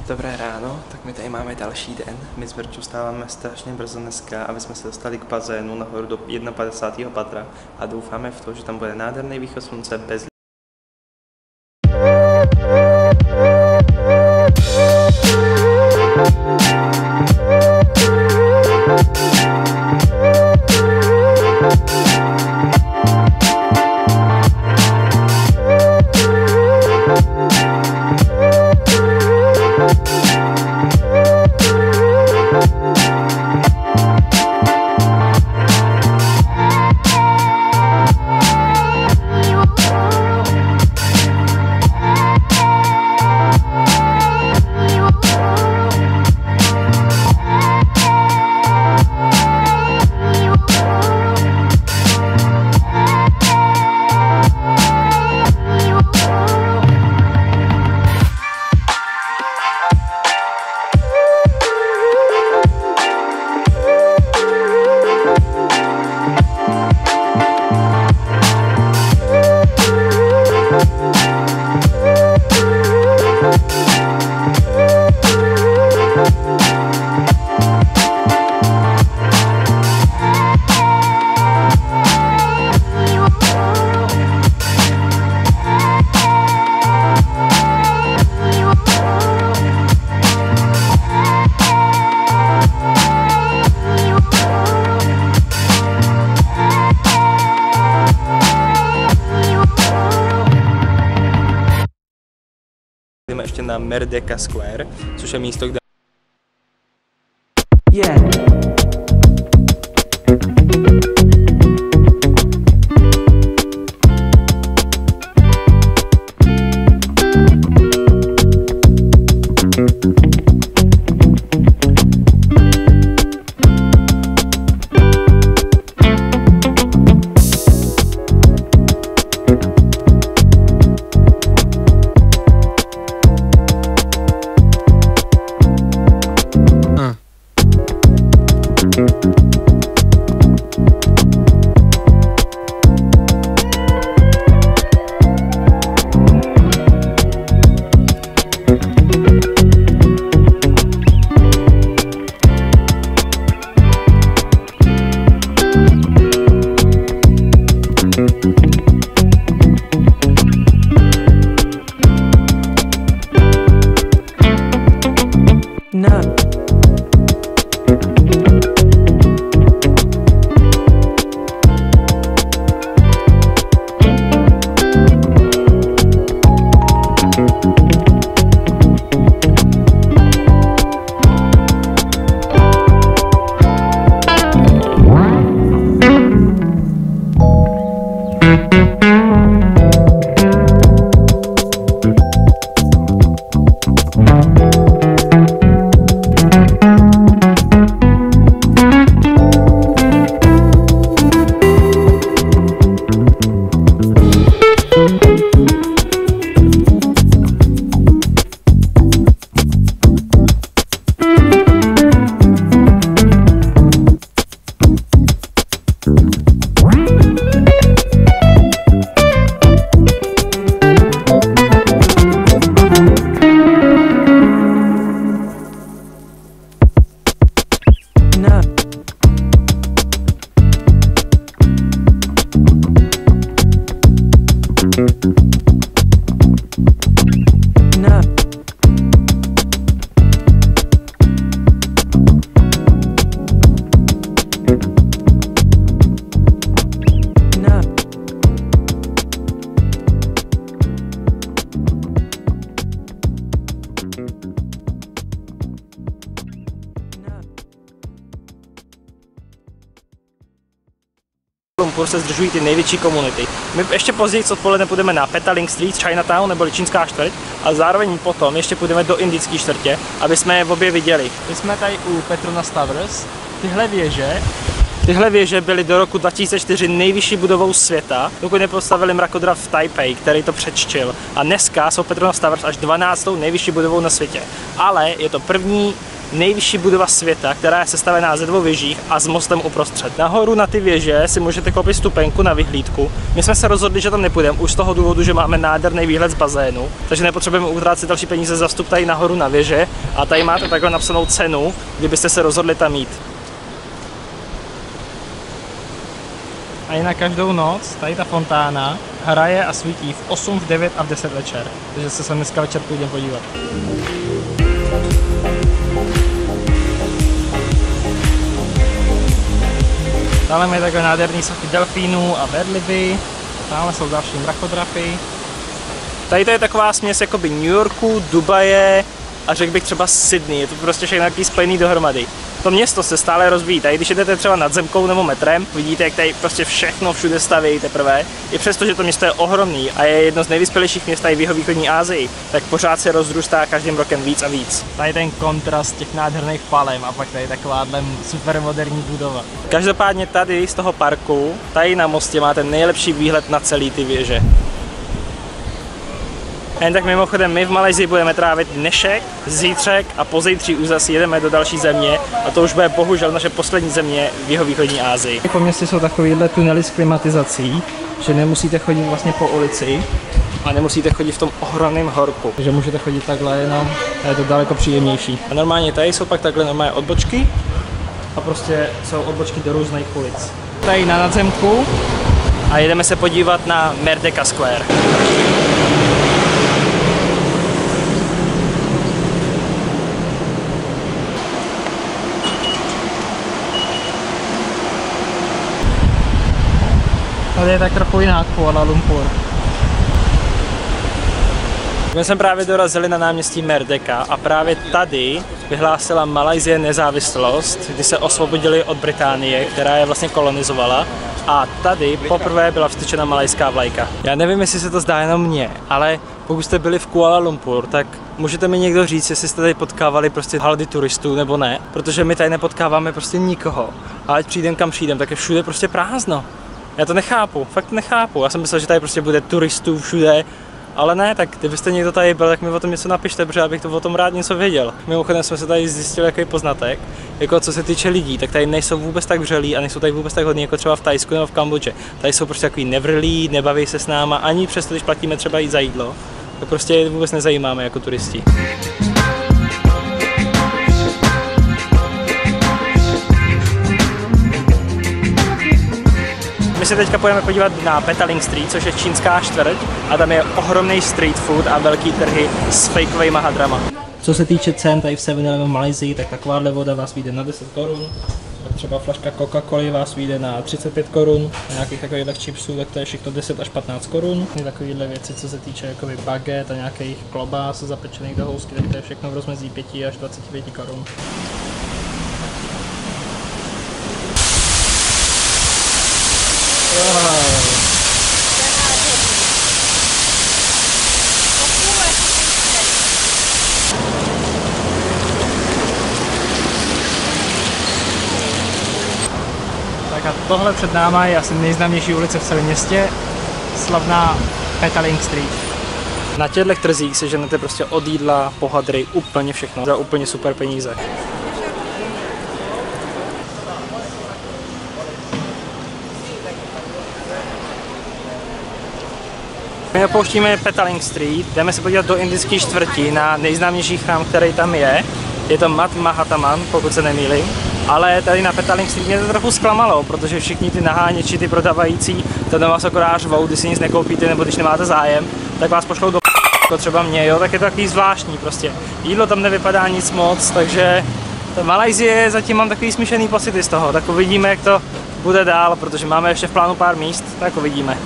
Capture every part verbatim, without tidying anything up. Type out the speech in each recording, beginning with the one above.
Dobré ráno, tak my tady máme další den. My s Verčou stáváme strašně brzo dneska, aby jsme se dostali k bazénu nahoru do padesátého prvního patra a doufáme v to, že tam bude nádherný východ slunce bez jdeme ještě na Merdeka Square, což je místo, kde yeah. No. Lumpur se zdržují ty největší komunity. My ještě později odpoledne půjdeme na Petaling Street, Chinatown neboli čínská čtvrť, a zároveň potom ještě půjdeme do indické čtvrtě, aby jsme je v obě viděli. My jsme tady u Petronas Towers. Tyhle věže, tyhle věže byly do roku dva tisíce čtyři nejvyšší budovou světa, dokud nepostavili mrakodrap v Taipei, který to předčil. A dneska jsou Petronas Towers až dvanáctou nejvyšší budovou na světě. Ale je to první nejvyšší budova světa, která je sestavená ze dvou věží a s mostem uprostřed. Nahoru na ty věže si můžete koupit stupenku na vyhlídku. My jsme se rozhodli, že tam nepůjdeme, už z toho důvodu, že máme nádherný výhled z bazénu, takže nepotřebujeme utrácet další peníze za vstup tady nahoru na věže a tady máte takhle napsanou cenu, kdybyste se rozhodli tam jít. A i na každou noc tady ta fontána hraje a svítí v osm, v devět a v deset večer. Takže se sem dneska večer půjdeme podívat. Dále mají takové nádherný sochy delfínů a vedliby. Tamhle jsou další mrakodrapy. Tady to je taková směs jakoby New Yorku, Dubaje a řekl bych třeba Sydney. Je to prostě všechno takový spojený dohromady. To město se stále rozvíjí. Tady když jdete třeba nad zemkou nebo metrem, vidíte, jak tady prostě všechno všude stavějí teprve. I přesto, že to město je ohromný a je jedno z nejvyspělejších měst tady v jihovýchodní Asii, tak pořád se rozrůstá každým rokem víc a víc. Tady ten kontrast těch nádherných palem a pak tady takováhle super moderní budova. Každopádně tady z toho parku, tady na mostě máte nejlepší výhled na celý ty věže. Jen tak mimochodem, my v Malajsii budeme trávit dnešek, zítřek a pozítří už zase jedeme do další země a to už bude bohužel naše poslední země v jihovýchodní Asii. Po městě jsou takovýhle tunely s klimatizací, že nemusíte chodit vlastně po ulici a nemusíte chodit v tom ohromném horku. Takže můžete chodit takhle jenom a je to daleko příjemnější. A normálně tady jsou pak takhle normálně odbočky a prostě jsou odbočky do různých ulic. Tady na nadzemku a jedeme se podívat na Merdeka Square. Tady je tak trochu jinak Kuala Lumpur. My jsme právě dorazili na náměstí Merdeka a právě tady vyhlásila Malajsie nezávislost, kdy se osvobodili od Británie, která je vlastně kolonizovala. A tady poprvé byla vztyčena malajská vlajka. Já nevím, jestli se to zdá jenom mně, ale pokud jste byli v Kuala Lumpur, tak můžete mi někdo říct, jestli jste tady potkávali prostě haldy turistů nebo ne, protože my tady nepotkáváme prostě nikoho. A ať přijdem kam přijdem, tak je všude prostě prázdno. Já to nechápu, fakt nechápu. Já jsem myslel, že tady prostě bude turistů všude, ale ne, tak kdybyste někdo tady byl, tak mi o tom něco napište, protože abych to o tom rád něco věděl. Mimochodem jsme se tady zjistili jaký poznatek, jako co se týče lidí, tak tady nejsou vůbec tak vřelí a nejsou tady vůbec tak hodní jako třeba v Thajsku nebo v Kambodži. Tady jsou prostě takový nevrlí, nebaví se s náma, ani přesto, když platíme třeba jít za jídlo, tak prostě je vůbec nezajímáme jako turisti. My se teďka půjdeme podívat na Petaling Street, což je čínská čtvrť a tam je ohromný street food a velký trhy s fakeovejma hadrama. Co se týče cen tady v seven eleven v Malajsii, tak takováhle voda vás vyjde na deset korun, tak třeba flaška Coca-Coly vás vyjde na třicet pět korun, na nějakých takových chipsů, tak to je všechno deset až patnáct korun. Takovéhle věci, co se týče jakoby baget a nějakých klobás zapečených do housky, tak to je všechno v rozmezí pět až dvacet pět korun. Tak a tohle před náma je asi nejznámější ulice v celém městě, slavná Petaling Street. Na těchto trzích se ženete prostě od jídla, po hadry, úplně všechno za úplně super peníze. My opouštíme Petaling Street, jdeme se podívat do indické čtvrti na nejznámější chrám, který tam je. Je to Mat Mahataman, pokud se nemýlím. Ale tady na Petaling Street mě to trochu zklamalo, protože všichni ty naháněči, ty prodavající, to na vás akorát řvou, když si nic nekoupíte nebo když nemáte zájem, tak vás pošlou do jako třeba mě, jo, tak je to takový zvláštní prostě. Jídlo tam nevypadá nic moc, takže Malajsie zatím mám takový smíšený pocity z toho, tak uvidíme, jak to bude dál, protože máme ještě v plánu pár míst, tak uvidíme.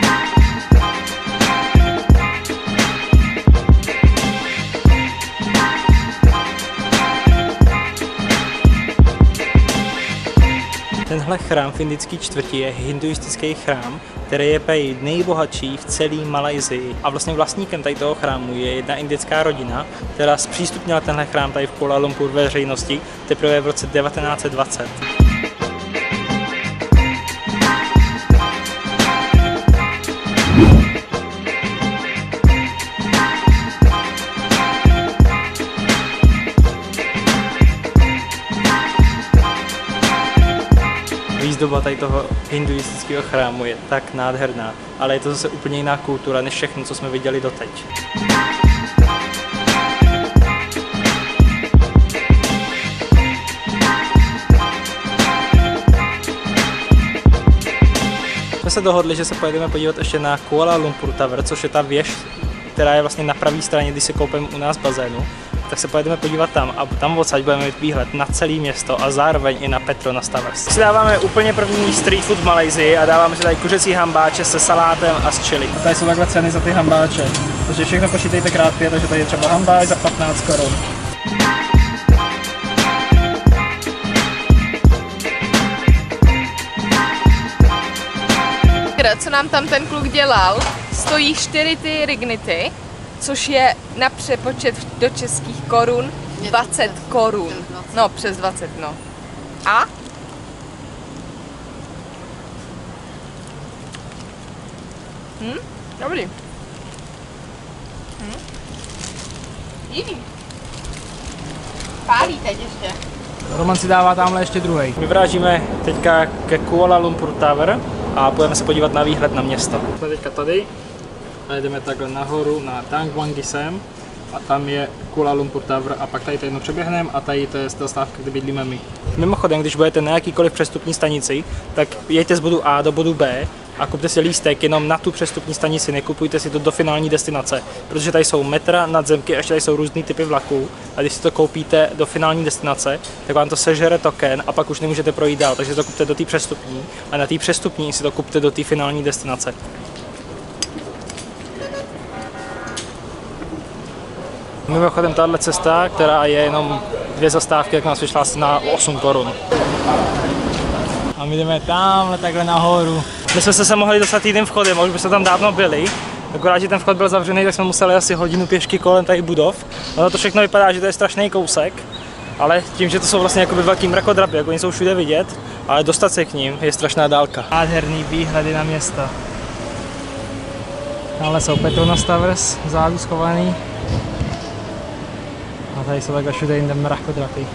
Tenhle chrám v indické čtvrti je hinduistický chrám, který je prej nejbohatší v celé Malajsii. A vlastně vlastníkem tady toho chrámu je jedna indická rodina, která zpřístupnila tenhle chrám tady v Kuala Lumpur veřejnosti teprve v roce devatenáct set dvacet. budova tady toho hinduistického chrámu je tak nádherná, ale je to zase úplně jiná kultura než všechno, co jsme viděli doteď. Jsme se dohodli, že se pojedeme podívat ještě na Kuala Lumpur Tower, což je ta věž, která je vlastně na pravé straně, když si koupím u nás bazénu. Tak se pojedeme podívat tam a tam odsaď budeme mít výhled na celé město a zároveň i na Petronas Towers. Si dáváme úplně první street food v Malajsii a dáváme si tady kuřecí hambáče se salátem a s chili. Tady jsou takhle ceny za ty hambáče, takže všechno počítejte krát pět, takže tady je třeba hambáč za patnáct korun. Co nám tam ten kluk dělal, stojí čtyři ty rignity, což je na přepočet do českých korun dvacet korun. No, přes dvacet, no. A? Hm? Dobrý. Hm? Jiný. Pálí teď ještě. Roman si dává tamhle ještě druhý. My vrážíme teďka ke Kuala Lumpur Tower a půjdeme se podívat na výhled na město. Jsme teďka tady a jdeme takhle nahoru na Tang Wangi Sem a tam je Kuala Lumpur Tower a pak tady to jedno přeběhneme a tady to je ta stávka, kde bydlíme my. Mimochodem, když budete na jakýkoliv přestupní stanici, tak jeďte z bodu A do bodu B a kupte si lístek jenom na tu přestupní stanici, nekupujte si to do finální destinace, protože tady jsou metra, nadzemky a ještě tady jsou různý typy vlaků a když si to koupíte do finální destinace, tak vám to sežere token a pak už nemůžete projít dál, takže to kupte do té přestupní a na té přestupní si to kupte do té finální destinace. Mimochodem tahle cesta, která je jenom dvě zastávky, jak nás vyšla asi na osm korun. A my jdeme tamhle takhle nahoru. My jsme se sem mohli dostat týden vchodem, už by jsme tam dávno byli. Akorát, že ten vchod byl zavřený, tak jsme museli asi hodinu pěšky kolem tady budov. Ono to všechno vypadá, že to je strašný kousek, ale tím, že to jsou vlastně jakoby velký mrakodrapy, jako oni jsou všude vidět, ale dostat se k ním je strašná dálka. Nádherný výhledy na město. Tamhle jsou Petronas Towers, vzadu schovaný. A tady jsou takhle všude jinde mrakodrapy.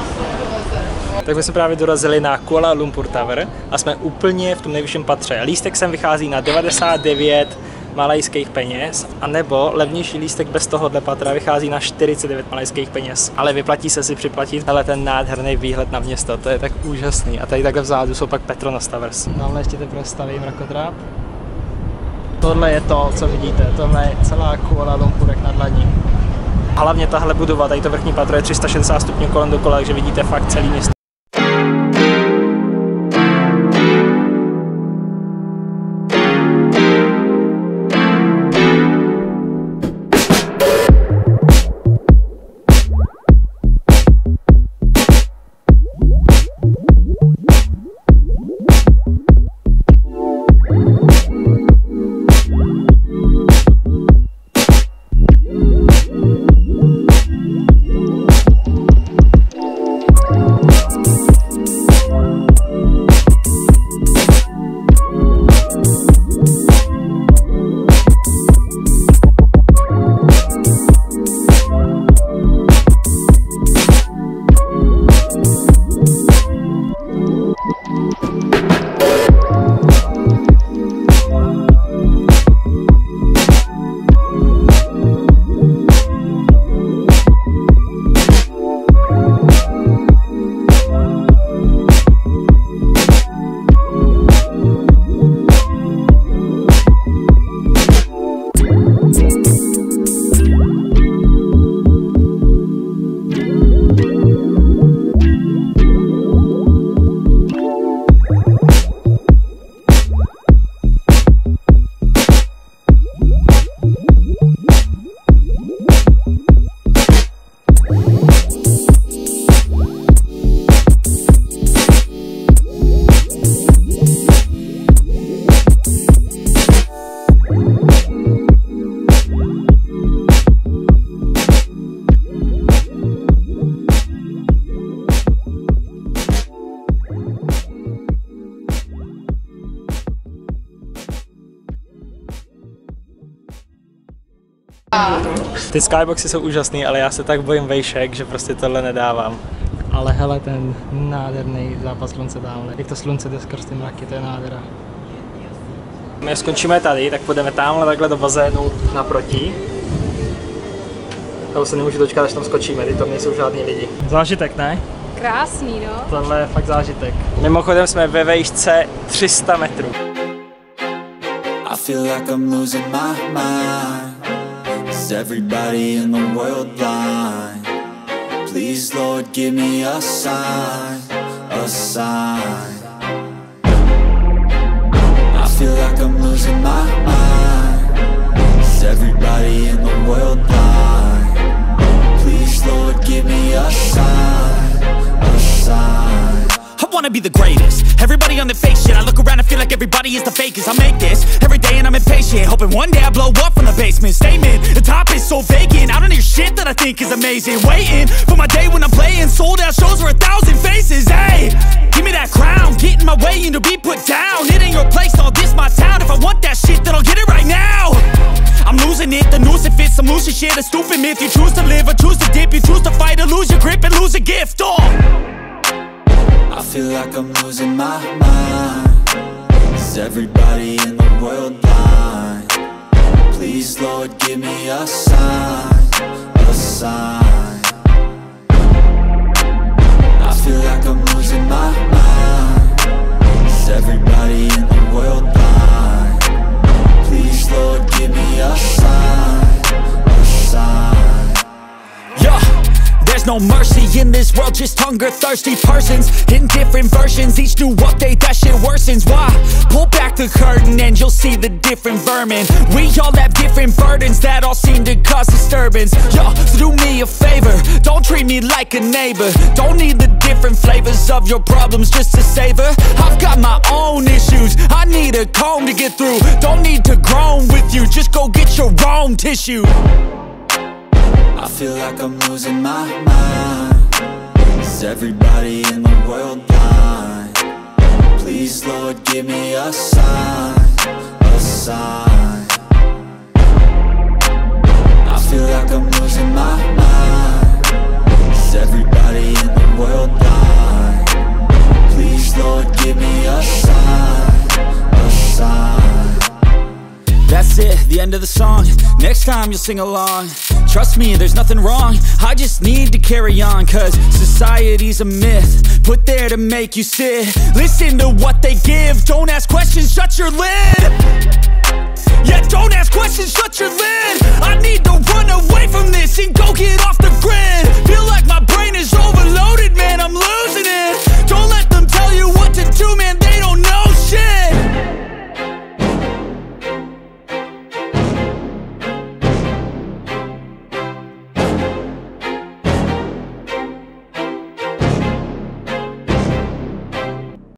Tak my jsme právě dorazili na Kuala Lumpur Tower a jsme úplně v tom nejvyšším patře. Lístek sem vychází na devadesát devět malajských peněz, anebo levnější lístek bez tohohle patra vychází na čtyřicet devět malajských peněz. Ale vyplatí se si připlatit, ale ten nádherný výhled na město, to je tak úžasný. A tady takhle vzadu jsou pak Petronas Towers. Tamhle ještě teprve staví mrakodrap. Tohle je to, co vidíte, tohle je celá Kuala Lumpur jak na dlaní. Hlavně tahle budova, tady to vrchní patro je tři sta šedesát stupňů kolem dokola, takže vidíte fakt celý město. Ty skyboxy jsou úžasný, ale já se tak bojím vejšek, že prostě tohle nedávám. Ale hele, ten nádherný západ slunce tamhle. Jak to slunce jde skrz ty mraky, to je nádhera. My skončíme tady, tak půjdeme tamhle takhle do bazénu naproti. Toho se nemůžu dočkat, až tam skočíme, ty tam nejsou žádný lidi. Zážitek, ne? Krásný, no. Tohle je fakt zážitek. Mimochodem jsme ve výšce tři sta metrů. I feel like I'm losing my mind. Is everybody in the world blind? Please, Lord, give me a sign, a sign. I feel like I'm losing my mind. Is everybody in the world blind? Please, Lord, give me a sign, a sign. I wanna be the greatest. Everybody on the fake shit. I look around and feel like everybody is the fakest. I make this every day and I'm impatient, hoping one day I blow up from the basement. Statement, the top is so vacant. I don't hear shit that I think is amazing. Waiting for my day when I'm playing sold out shows for a thousand faces. Hey, give me that crown, get in my way and to be put down. It ain't your place, all this my town. If I want that shit, then I'll get it right now. I'm losing it, the noose it fits. I'm losing shit, a stupid myth. You choose to live or choose to dip. You choose to fight or lose your grip and lose a gift. Oh, I feel like I'm losing my mind. Is everybody in the world blind? Please, Lord, give me a sign, a sign. I feel like I'm losing my mind. Is everybody in the world blind? Please, Lord, give me a sign, a sign. yeah. There's no mercy in this world, just hunger-thirsty persons in different versions. Each new update, that shit worsens. Why? Pull back the curtain and you'll see the different vermin. We all have different burdens that all seem to cause disturbance. Yo, so do me a favor, don't treat me like a neighbor. Don't need the different flavors of your problems just to savor. I've got my own issues, I need a comb to get through. Don't need to groan with you, just go get your own tissue. I feel like I'm losing my mind. Is everybody in the world blind? Please, Lord, give me a sign, a sign. I feel like I'm losing my mind. Is everybody in the world blind? Please, Lord, give me a sign, a sign. That's it, the end of the song. Next time you'll sing along. Trust me, there's nothing wrong. I just need to carry on, cause society's a myth put there to make you sit. Listen to what they give. Don't ask questions, shut your lid. Yeah, don't